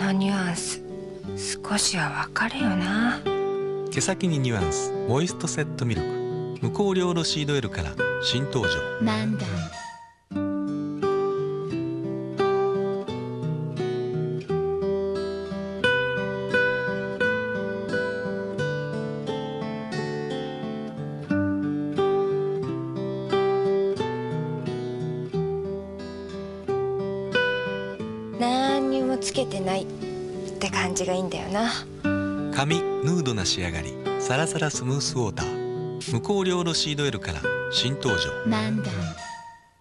のニュアンス少しはわかるよな。 毛先にニュアンスモイストセットミルク、無香料のシードオイルから新登場。 マンダンなんにもつけてないって感じがいいんだよな。 髪ヌードな仕上がり、サラサラスムースウォーター、無香料のシードオイルから新登場。 マンダン